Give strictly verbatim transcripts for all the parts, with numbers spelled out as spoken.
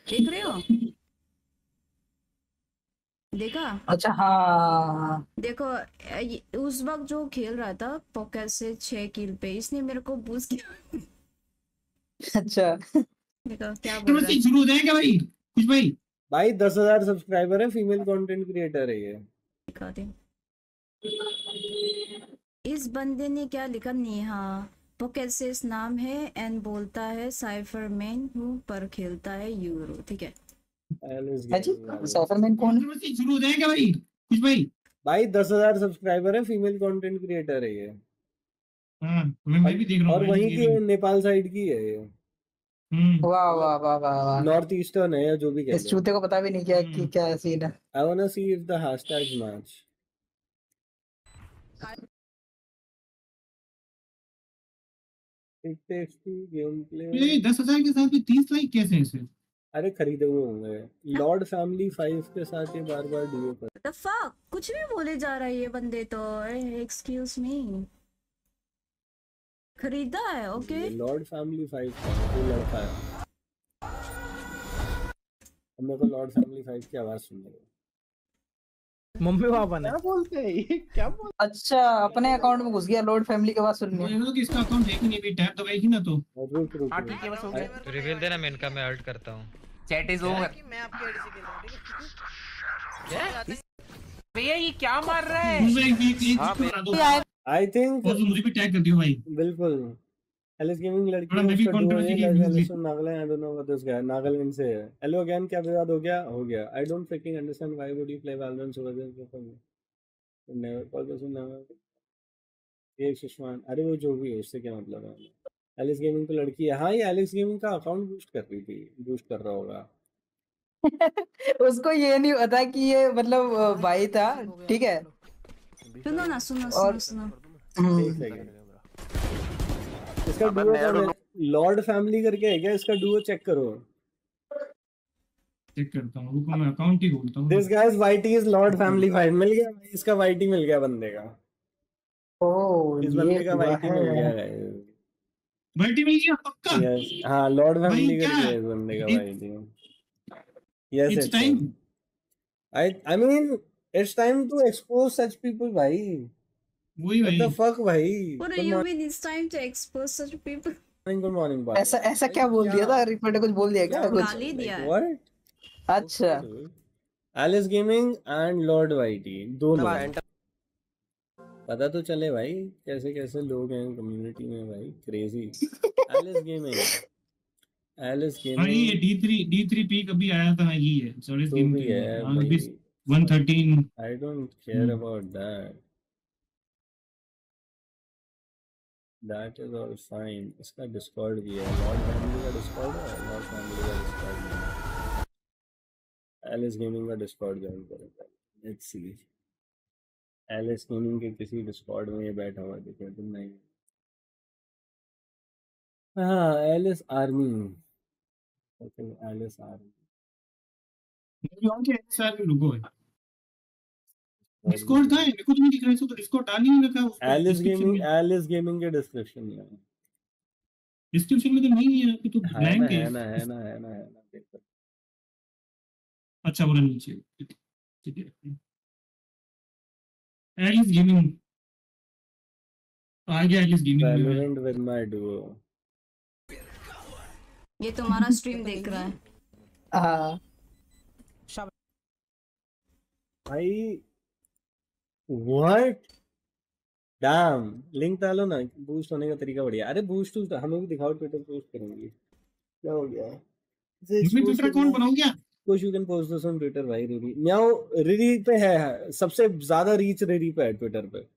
देख रहे हो? देखा? अच्छा हाँ देखो अ, ये- उस वक्त जो खेल रहा था पॉकेट से छह किल पे, इसने मेरे को बूस्ट किया। अच्छा। देखो क्या बोल रहा है। नमस्ते, शुरू हो जाएगा भाई कुछ भाई। भाई दस हजार सब्सक्राइबर है, फीमेल कंटेंट क्रिएटर है ये। दिखा दे। इस बंदे ने क्या लिखा, नेहा पॉकेट से इस नाम है एंड बोलता है साइफर मैन हूँ पर खेलता है यूरो। ठीक है एलिस है जी गेमिंग वाले। साइफरमैन कौन है? नमस्ते, शुरू हो जाएगा भाई कुछ भाई। भाई दस हजार सब्सक्राइबर है, फीमेल कंटेंट क्रिएटर है ये। हाँ मैं मैं भी देख रहा हूँ और भाई वहीं की है, गेमिंग। नेपाल साइड की है ये। हम्म वाह वाह वाह वाह वाह। नॉर्थ ईस्टर्न है या जो भी कह इस लो। चूते को पता भी नहीं क्या कि हम्म। क्या सीन है। I wanna see if the hashtags match. It takes to game play. ये दस हजार के साथ भी तीस लाइक कैसे हैं इसे? अरे खरीदे हुए होंगे। लॉर्ड फैमिली फाइव के साथ ये बार बार डीओ कर। द फक, कुछ भी बोले जा रहा है ये बंदे तो। एक्सक्यूज मी, खरीदा है ओके। ये लॉर्ड फैमिली फाइव का कोई लड़का है। अब मेरे को लॉर्ड फैमिली फाइव की आवाज सुन रही है। मम्मी पापा ने क्या बोलते हैं ये? क्या बोल अच्छा अपने अकाउंट में घुस गया लॉर्ड फैमिली की आवाज सुनने। वो कि इसका अकाउंट देखी नहीं, भी टैप दबाएगी ना तो। रुक रुक हाँ रुक। ठीक है बस हो गया। तो रिवील देना, मैं इनका मैं अल्ट करता हूँ। Chat is over. मैं आपके आईडी से खेल रहा हूँ ठीक है? भैया ये क्या मार रहा है? मुझे एक एक एक बता दो। आई थिंक और मुझे भी टैग कर दियो भाई। बिल्कुल। एलिस गेमिंग लड़की थोड़ा है, मैं भी उसका duo controversy है, की like views Alice ली। और Nagaland, I don't know what this guy, Nagaland से है। हेलो अगेन, क्या विवाद हो गया? हो गया। I don't freaking understand why would you play Valorant so well for me. Never call this never. ये सुषमान, अरे वो जो भी है उससे क्या मतलब है? एलिस गेमिंग तो लड़की है। हाँ, ये एलिस गेमिंग का अकाउंट बूस्ट कर रही थी, बूस्ट कर रहा होगा। उसको ये नहीं पता कि ये मतलब अ, भाई था। ठीक है सुनो ना, सुनो और सुनो सुनो। हम्म, एक सेकंड। इसका डुओ कौन है? लॉर्ड फैमिली करके है क्या इसका डुओ? चेक करो। चेक करता हूँ, रुको मैं अकाउंट ही खोलता हूँ। This guys YT is Lord family five. मिल गया भाई, इसका वाईटी मिल गया बंदे का। ओ इस ये बंदे का हुआ वाईटी मिल गया है। गाइस। मल्टी मिल गया पक्का। यस, हाँ लॉर्ड भाई फैमिली क्या करके है इस बंदे का YT. Yes it's it's time. I I mean it's time to expose such people भाई। वही व्हाट द भाई। फक भाई। What do good you mean it's time to expose such people? Morning, good morning. ऐसा ऐसा क्या बोल दिया था? रिपर ने कुछ बोल दिया क्या कुछ? गाली दिया है। व्हाट? अच्छा Alice gaming and Lord YT दोनों। पता तो चले भाई कैसे कैसे लोग हैं कम्युनिटी में भाई, क्रेजी। एलिस गेमिंग, एलिस हाँ ये gaming D three D three P कभी आया था ये है सर्विस जो गेम भी के लिए। है हाँ भाई, अभी one thirteen. I don't care about that, that is all fine. इसका डिस्कॉर्ड भी है, लॉर्ड फैमिली का डिस्कॉर्ड है, लॉर्ड फैमिली का डिस्कॉर्ड है। एलिस गेमिंग का डिस्कॉर्ड ज्वाइन करेगा। लेट्स सी एलिस गेमिंग के किसी डिस्कॉर्ड में ये बैठा हुआ दिखे तो नहीं। हाँ Alice army, okay Alice army. रुको डिस्कॉर्ड था, मेरे को तो नहीं दिख रहा है, इसको तो डिस्कॉर्ड डाल ही नहीं रखा है उसको एलिस डिस्क्रिप्शन गेमिंग, में। एलिस गेमिंग के डिस्क्रिप्शन में है। डिस्क्रिप्शन में तो नहीं है, कि तो है ना ब्लैंक है है। ना है ना है ना है ना देखो। अच्छा बोला नीचे, ठीक है। एलिस गेमिंग आ गया, एलिस गेमिंग में है। Valorant with my duo. ये तुम्हारा स्ट्रीम देख रहा है। हाँ भाई व्हाट डैम, लिंक डालो ना। बूस्ट होने का तरीका बढ़िया। अरे बूस्ट तो हमें भी दिखाओ, ट्विटर पोस्ट करेंगे। क्या हो गया? इसमें ट्विटर अकाउंट बनाओ क्या? कुछ you can post this on Twitter भाई। रिरी म्याओ, रिरी पे है सबसे ज्यादा रीच, रिरी पे है ट्विटर पे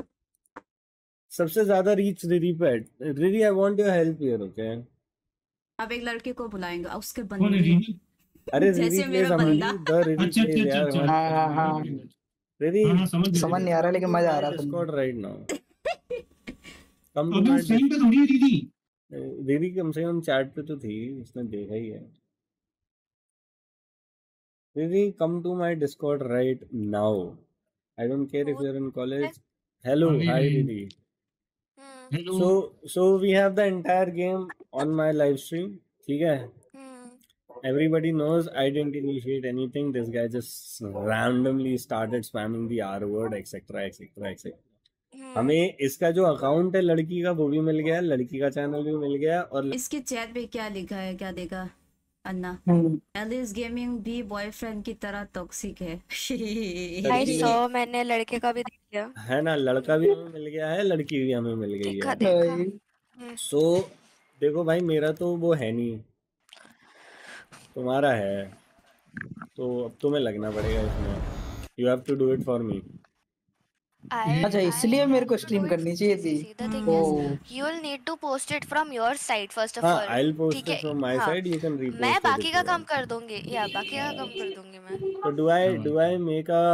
सबसे ज्यादा रीच रिरी पे है। Riri I want your help here, okay? अब एक लड़के को बुलाएंगे उसके कौन है बंदे। रीनी? अरे रिरी जैसे प्लेज मेरा हमारी, बंदा। द रिरी अच्छा अच्छा प्लेज अच्छा यार अच्छा। हमारी। हाँ हाँ रिरी हाँ हाँ समझ समझ गया। नहीं आ रहा लेकिन मजा आ रहा है सुनने में। Discord right now, come to अभी माय उस टाइम पे थोड़ी है दीदी। रिरी कम से कम चैट पे तो थी, उसने देखा ही है। Riri come to my Discord right now, I don't care if you are in college. Hello अभी हाय नहीं। Riri. Hello. So so we have the entire game on my live stream, ठीक है? Everybody knows I didn't initiate anything. This guy just randomly started spamming the R word, et cetera, et cetera, et cetera. हमें इसका जो account है लड़की का वो भी मिल गया, लड़की का चैनल भी मिल गया, और इसके चैट पे क्या लिखा है, क्या देखा अन्ना? एलिस गेमिंग भी बॉयफ्रेंड की तरह टॉक्सिक है। आई सॉ, मैंने लड़के का भी देख लिया है ना, लड़का भी हमें मिल गया है, लड़की भी हमें मिल गई देखा है। देखा सो देखो भाई, मेरा तो वो है नहीं, तुम्हारा है, तो अब तुम्हें लगना पड़ेगा इसमें। You have to do it for me. अच्छा, इसलिए मेरे को स्ट्रीम करनी चाहिए थी। The thing O is, you will need to post it from your side first of हाँ, all. I'll post ठीक it है, from my हाँ, side. You can repost मैं it बाकी if का you काम want. कर दूंगी, या बाकी का काम कर दूंगी मैं। So do I do I make a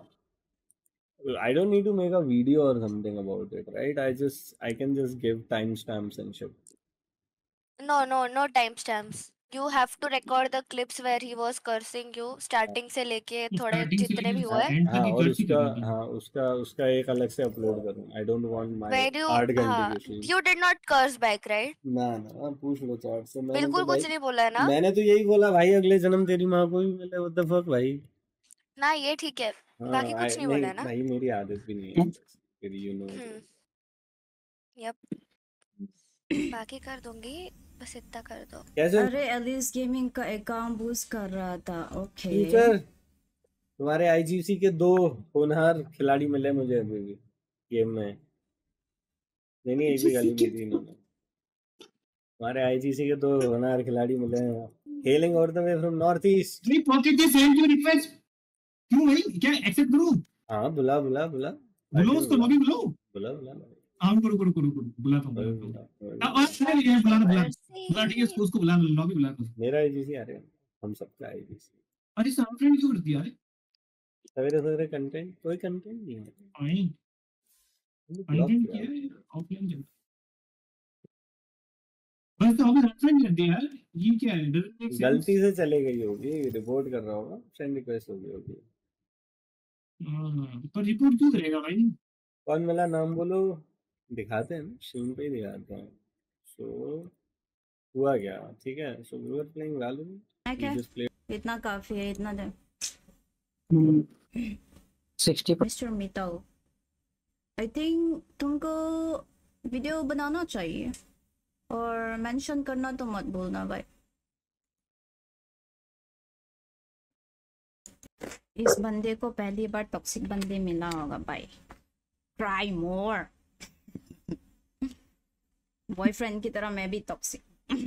I don't need to make a video or something about it, right? I just I can just give timestamps and shit. No, no, no timestamps. You have to record the clips where he was cursing you, starting से लेके थोड़े starting से जितने भी लेके हुए। And हाँ, तक और कर्ज ही उसका करनी थी। हाँ उसका उसका एक अलग से अपलोड करूँ। I don't want my Where you, आठ घंटे हाँ, की series. you did not curse back, right? ना ना पूछ लो चार्ट से। मैंने बिल्कुल तो कुछ भाई नहीं बोला है ना? मैंने तो यही बोला भाई, अगले जन्म तेरी माँ को भी मिले। What the fuck भाई। ना ये ठीक है, हाँ बाकी I, कुछ नहीं नहीं बोला है ना? भाई, मेरी आदत भी नहीं है फिर, you know। हम्म, यप, बाकी कर दूंगी, बस इतना कर दो। कैसे अरे एलिस गेमिंग का अकाउंट बूस्ट कर रहा था। ओके टीचर, तुम्हारे आईजीसी के दो होनहार खिलाड़ी मिले मुझे अभी भी गेम में। नहीं नहीं, एक भी गाली नहीं दी इन्होंने। हमारे आईजीसी के दो होनहार खिलाड़ी मिले हैं, hailing all the way from North East. नहीं pocket they send you request. क्यों भाई, क्या एक्सेप्ट करूं? हाँ बुला बुला बुला बुलो उसको, लॉबी बुलो। बुला बुला हाँ करो करो करो करो, बुलाता हूँ बुलाता हूँ। अब आज क्या लिया है? बुला बुला बुला, ठीक है, उसको उसको बुला, लॉबी बुला दो। मेरा आईजीसी आ रहे हैं, हम सबका आईजीसी। अरे सब फ्रेंड क्यों कर दिया? अरे सवेरे सवेरे कंटेंट, कोई कंटेंट नहीं है। आई ब्लॉक कंटेंट किया। किया ऑफलाइन चल। बस तो अभी फ्रेंड कर दिया यार, ये क्या है? Doesn't make sense. गलती से चले गई होगी, रिपोर्ट कर रहा होगा, फ्रेंड रिक्वेस्ट हो गई होगी। हां, पर रिपोर्ट क्यों करेगा भाई? कौन मिला नाम बोलो, दिखाते हैं ना, स्क्रीन पे ही दिखाते हैं। सो हुआ क्या, ठीक है। So we were playing Valorant, है वी क्या? Just play. इतना काफी है, इतना दे। सिक्सटी मिस्टर मिताओ, आई थिंक तुमको वीडियो बनाना चाहिए और मेंशन करना तो मत भूलना भाई। इस बंदे को पहली बार टॉक्सिक बंदे मिला होगा भाई। ट्राई मोर। बॉयफ्रेंड की तरह मैं भी टॉक्सिक।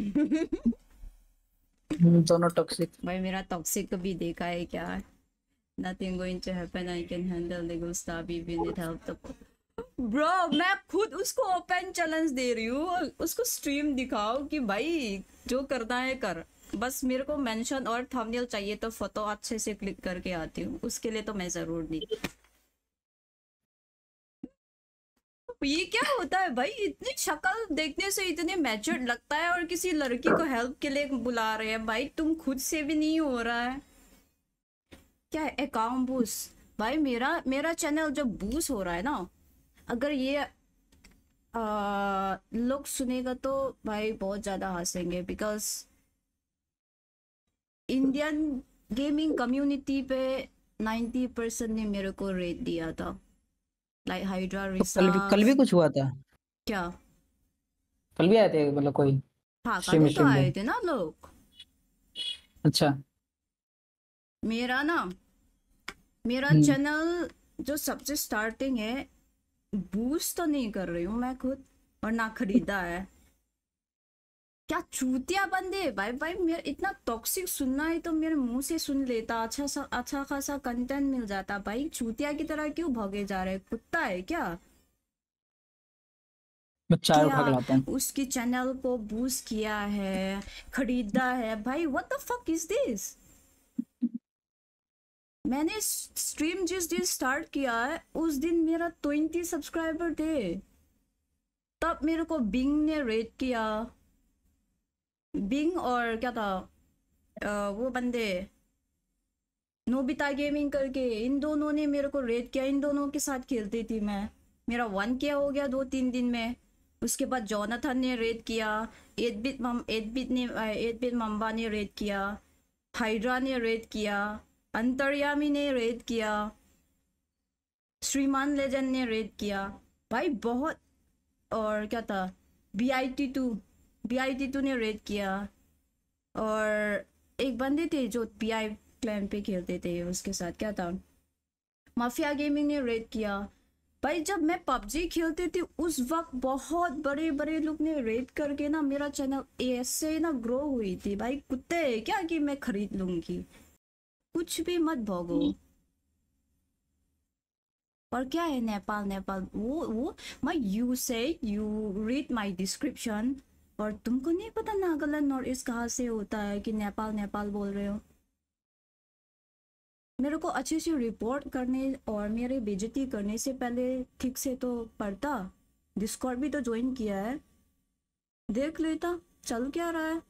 दोनों टॉक्सिक। भाई मेरा टॉक्सिक भी देखा है क्या? Nothing going to happen. I can handle legal stuff even it help the bro. मैं खुद उसको ओपन चैलेंज दे रही हूँ, उसको स्ट्रीम दिखाओ कि भाई जो करना है कर, बस मेरे को मेंशन और थंबनेल चाहिए तो फोटो अच्छे से क्लिक करके आती हूँ, उसके लिए तो मैं जरूर नहीं। ये क्या होता है भाई, इतनी शक्ल देखने से इतने मैच्योर्ड लगता है और किसी लड़की को हेल्प के लिए बुला रहे हैं। भाई तुम खुद से भी नहीं हो रहा है क्या? अकाउंट बूस्ट भाई, मेरा मेरा चैनल जब बूस्ट हो रहा है ना, अगर ये आ, लोग सुनेगा तो भाई बहुत ज्यादा हंसेंगे, बिकॉज इंडियन गेमिंग कम्युनिटी पे नाइन्टी परसेंट ने मेरे को रेट दिया था। लाइक हाइड्रा तो कल भी कल भी कुछ हुआ था? क्या? कल भी आए थे मतलब कोई हाँ स्ट्रीम कल तो स्ट्रीम आए में? थे ना लोग। अच्छा। मेरा ना मेरा हम्म। चैनल जो सबसे स्टार्टिंग है, बूस्ट तो नहीं कर रही हूँ मैं खुद, और ना खरीदा है। क्या चूतिया बंदे भाई। भाई मेरा इतना टॉक्सिक सुनना है तो मेरे मुंह से सुन लेता, अच्छा सा अच्छा खासा कंटेंट मिल जाता। भाई चूतिया की तरह क्यों भागे जा रहे? कुत्ता है क्या? मैं चाय क्या उठा के लाता हूँ। उसकी चैनल को बूस्ट किया है, खरीदा है? भाई what the fuck is this? मैंने स्ट्रीम जिस दिन स्टार्ट किया है उस दिन मेरा ट्वेंटी सब्सक्राइबर थे, तब मेरे को बिंग ने रेट किया। बिंग और क्या था आ, वो बंदे नोबिता गेमिंग करके, इन दोनों ने मेरे को रेट किया। इन दोनों के साथ खेलती थी मैं, मेरा वन के हो गया दो तीन दिन में। उसके बाद जोनाथन ने रेट किया, एट बिट मम एट बिट ने एट बिट मम्बा ने रेट किया, हाइड्रा ने रेड किया, अंतर्यामी ने रेड किया, श्रीमान लेजेंड ने रेड किया भाई बहुत। और क्या था, B I T two B I T two ने रेड किया। और एक बंदे थे जो पी आई क्लैन पे खेलते थे, उसके साथ क्या था, माफिया गेमिंग ने रेड किया भाई। जब मैं पबजी खेलती थी उस वक्त बहुत बड़े बड़े लोग ने रेड करके ना मेरा चैनल ऐसे ना ग्रो हुई थी भाई। कुत्ते हैं क्या कि मैं खरीद लूंगी, कुछ भी मत भोगो। और क्या है नेपाल नेपाल वो वो मैं यू से यू रीड माय डिस्क्रिप्शन, और तुमको नहीं पता नागालैंड नॉर्थ ईस्ट कहाँ से होता है कि नेपाल नेपाल बोल रहे हो। मेरे को अच्छे से रिपोर्ट करने और मेरे बेइज्जती करने से पहले ठीक से तो पढ़ता, डिस्कॉर्ड भी तो ज्वाइन किया है, देख लेता चल क्या रहा है।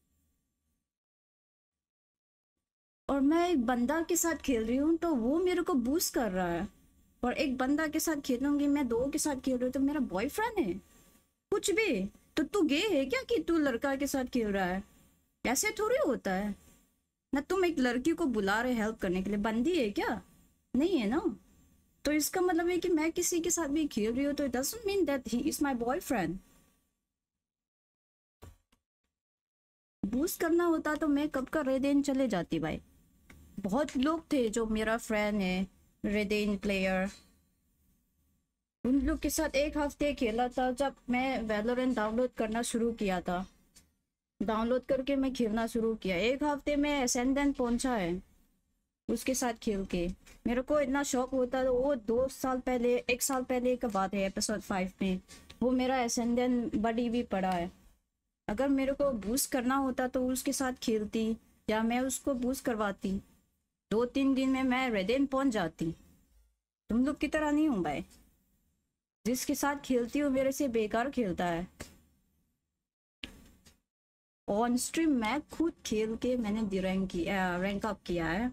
और मैं एक बंदा के साथ खेल रही हूँ तो वो मेरे को बूस्ट कर रहा है, और एक बंदा के साथ खेलूंगी, मैं दो के साथ खेल रही हूँ तो मेरा बॉयफ्रेंड है। कुछ भी तो तू गे है क्या कि तू लड़का के साथ खेल रहा है, ऐसे थोड़ी होता है ना। तुम एक लड़की को बुला रहे हेल्प करने के लिए, बंदी है क्या, नहीं है ना। तो इसका मतलब है कि मैं किसी के साथ भी खेल रही हूँ तो it doesn't mean that he is my boyfriend. Boost करना होता तो मैं कब का रेडेन चले जाती भाई। बहुत लोग थे जो मेरा फ्रेंड है रेडेन प्लेयर, उन लोग के साथ एक हफ्ते खेला था जब मैं वैलोरेंट डाउनलोड करना शुरू किया था। डाउनलोड करके मैं खेलना शुरू किया, एक हफ्ते में एसेंडेंट पहुंचा है उसके साथ खेल के। मेरे को इतना शौक होता तो वो दो साल पहले एक साल पहले का बात है, एपिसोड फाइव में वो मेरा एसेंडेंट बड़ी भी पड़ा है। अगर मेरे को बूस्ट करना होता तो उसके साथ खेलती या मैं उसको बूस्ट करवाती, दो तीन दिन में मैं रेडेन पहुंच जाती। तुम लोग की तरह नहीं हूँ भाई, जिसके साथ खेलती हूँ मेरे से बेकार खेलता है। ऑन स्ट्रीम मैं खुद खेल के मैंने रैंक किया, रैंक अप किया है।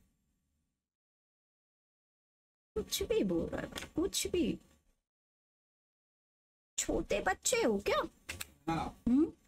कुछ भी बोल रहा है, कुछ भी। छोटे बच्चे हो क्या? हम्म